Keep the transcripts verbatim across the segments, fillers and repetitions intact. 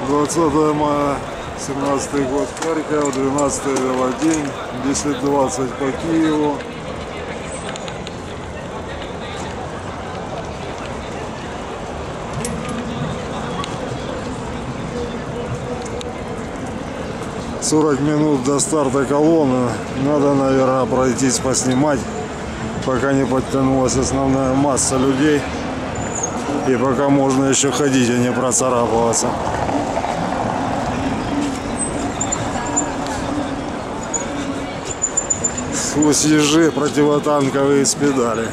двадцатое мая семнадцатый год, Харьков, двенадцатый велодень, десять двадцать по Киеву. сорок минут до старта колонны. Надо, наверное, пройтись поснимать, пока не подтянулась основная масса людей. И пока можно еще ходить, а не процарапываться. Сквозь ежи противотанковые спидали.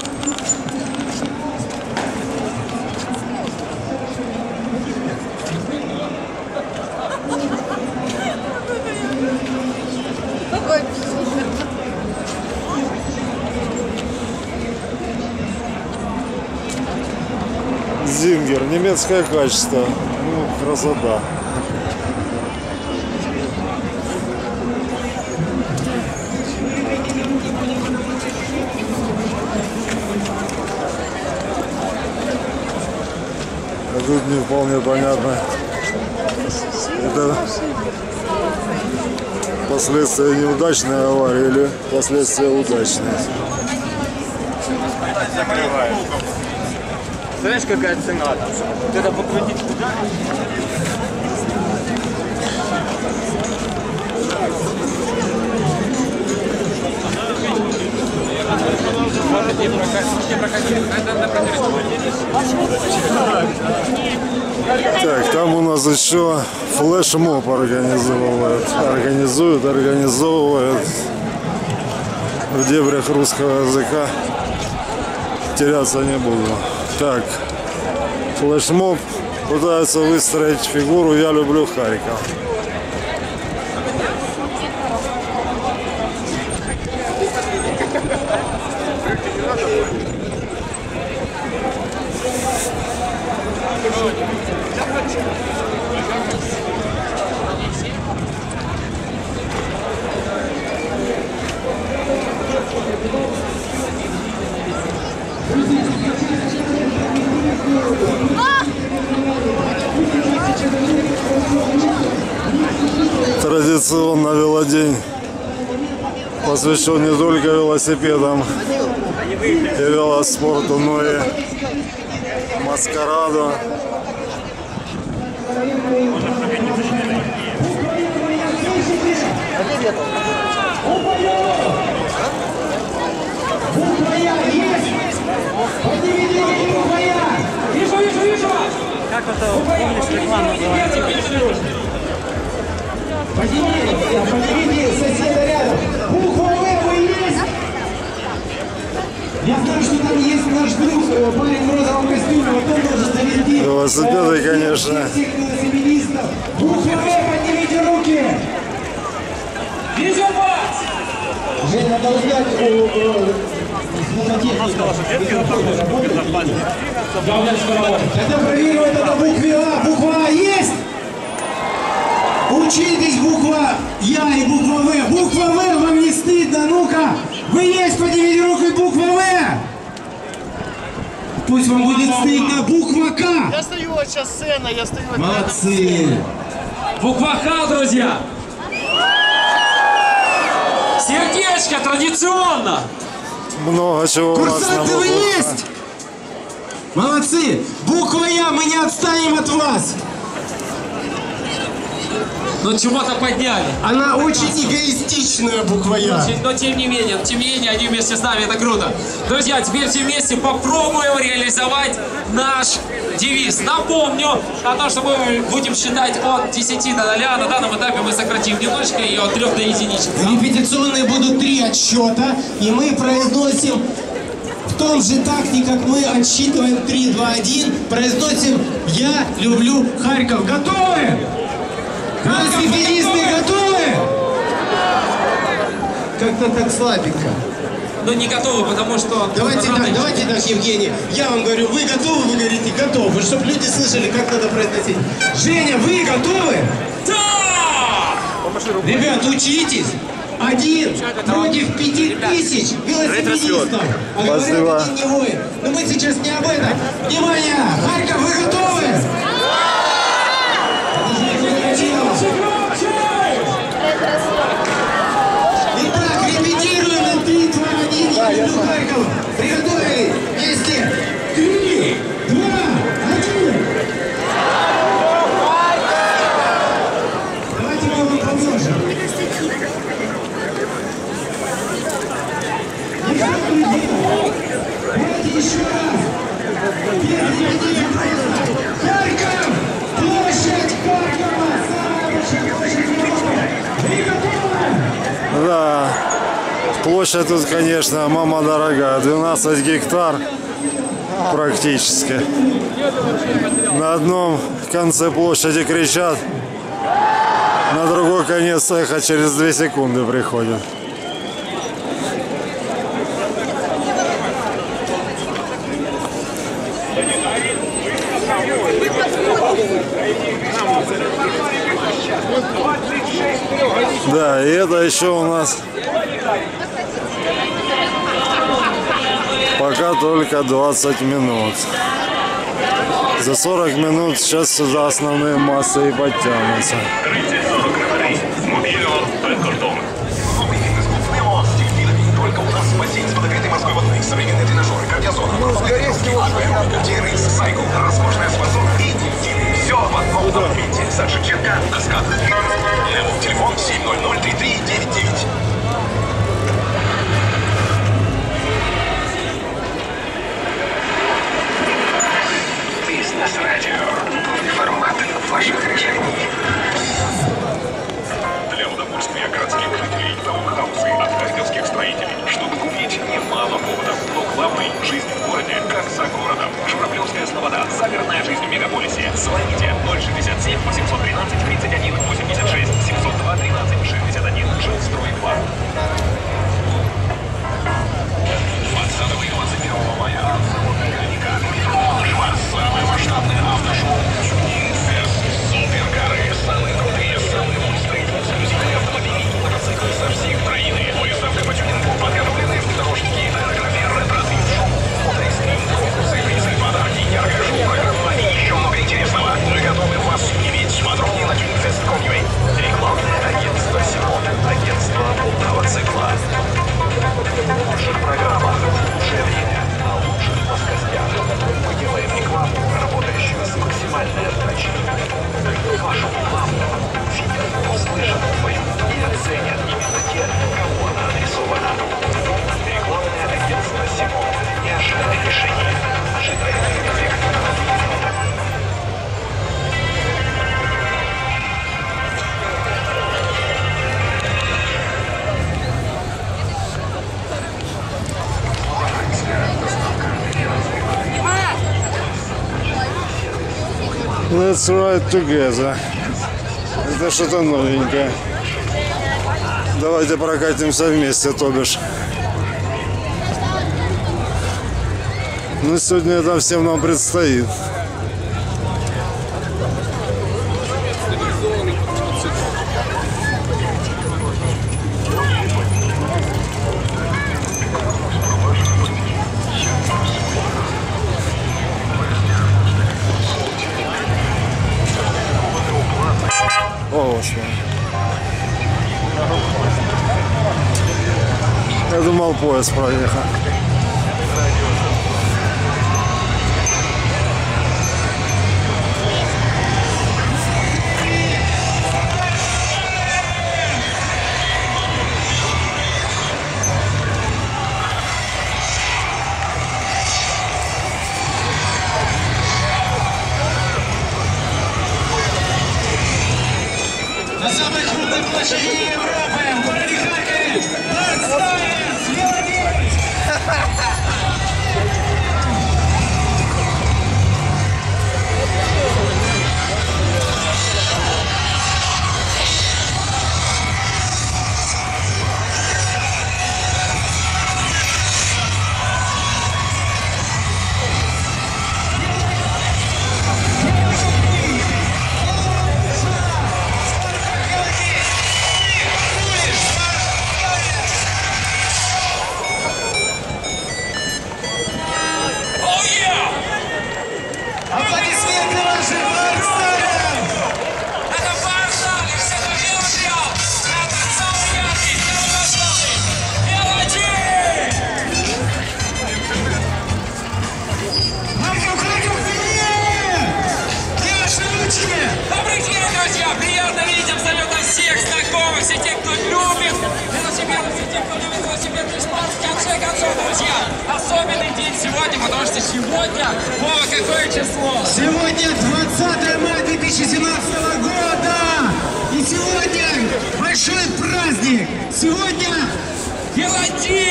Зингер, немецкое качество, ну, красота. А тут не вполне понятно, это последствия неудачной аварии или последствия удачной. Знаешь, какая цена там? Вот это покрутить туда. Так, там у нас еще флешмоб организовывают, организуют, организовывают в дебрях русского языка. Теряться не буду. Так, флешмоб пытаются выстроить фигуру «Я люблю Харьков». Традиционно велодень посвящен не только велосипедам и велоспорту, но и маскараду. Как это, помнишь, реклама была? Поднимите соседа рядом. Буква В вы есть? Я знаю, что там есть наш друг, парень в розовом костюме, вот он должен довести. Велосипеды, конечно. Всех велосипедистов. Буква В, поднимите руки. Вижу вас! Жень, надо узнать у... Тогда проверим это на букве А. Буква А есть? Учитесь, буква Я и буква В. Буква В, вам не стыдно? Ну-ка, вы есть, поднимите руку, и буква В. Пусть вам будет стыдно. Буква К. Я стою вот сейчас сцена, я стою вот молодцы. Буква Х, друзья. Сердечко традиционно. Много чего у нас на Курсанты, вы букву. есть? Молодцы. Буква Я, мы не отстанем от вас. Но чего-то подняли. Она очень эгоистичная, буква Я. Но тем не менее, тем не менее, они вместе с нами, это круто. Друзья, теперь все вместе попробуем реализовать наш девиз. Напомню о том, что мы будем считать от десяти до ноля. На данном этапе мы сократим немножечко и от трех до единички. Репетиционные будут три отсчета, и мы произносим в том же такте, как мы отсчитываем три, два, один, произносим «Я люблю Харьков». Готовы? Велосипедисты готовы? Как-то так слабенько. Но не готовы, потому что... Давайте так, давайте так, Евгений. Я вам говорю, вы готовы, вы говорите готовы, чтобы люди слышали, как надо произносить. Женя, вы готовы? Да! Ребят, учитесь. Один против пяти тысяч велосипедистов. А говорят, один не воин. Но мы сейчас не об этом. Внимание! Харьков, вы готовы? Площадь тут, конечно, мама дорогая, двенадцать гектар практически. На одном конце площади кричат, на другой конец эхо через две секунды приходит. Да, и это еще у нас пока только двадцать минут. За сорок минут сейчас сюда основные массы и подтянутся. Только у нас в бассейне с подогретой морской водой, современные тренажеры, кардиозона, сайкл, роскошная спа-зона и интим. Все в одном документе. Сад Шевченко, Каскад. Телефон семь ноль ноль три три девять девять. Бизнес-радио. Формат ваших решений. Для удовольствия городских жителей таунхаусы от харьковских строителей. Чтобы купить, немало поводов. Но главный – жизнь в городе, как за городом. Журавлевская слобода. Загородная жизнь в мегаполисе. Звоните ноль шестьдесят семь восемьсот тринадцать тридцать один восемьдесят шесть семьсот два тринадцать шестьдесят один. Жилстрой два. двадцатого и двадцать первого мая. Самое масштабное автошоу. Суперкары. Самые крутые, самые монстры. Эксклюзивные автомобили и мотоциклы со всей Украины. Выставка по тюнингу, подготовленные внедорожники, аэрография, ретро-шоу, фотоэкстрим, конкурсы, призы, подарки, яркое шоу, программа и еще много интересного. Мы готовы вас удивить. Подробнее на тюнингфест точка ком точка ю а. Рекламное агентство «Симон». Агентство полного цикла. Лучших программах, лучшее время, на лучших плоскостях. Мы делаем рекламу, работающую с максимальной отдачей. Вашу рекламу увидят, услышат, поймут и оценят именно те, кому она адресована. Рекламное агентство «Симон». Неожиданное решение. Ожидаемый эффект. Let's ride together. Это что-то новенькое. Давайте прокатимся вместе, то бишь. Ну, сегодня это всем нам предстоит. О, Господи. Я думал, поезд проехал. На самой крупной площади Европы, в городе Харькове, Барстайс, Леонид! Аплодисменты вашим Барстайсам! Это Барстайс, это Белград, это самый яркий, первоклассный Белград! Харьков, Харьков, привет! Где ваши ручки? Добрый день, друзья! Приятно видеть абсолютно всех знакомых, все те, кто любит велосипеды, все те, кто любит велосипедный спорт. В конце концов, друзья, особенный день сегодня, потому что сегодня, Вова, какое число? Сегодня двадцатое мая две тысячи семнадцатого года! И сегодня большой праздник! Сегодня Велодень!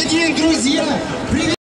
один, друзья! Привет!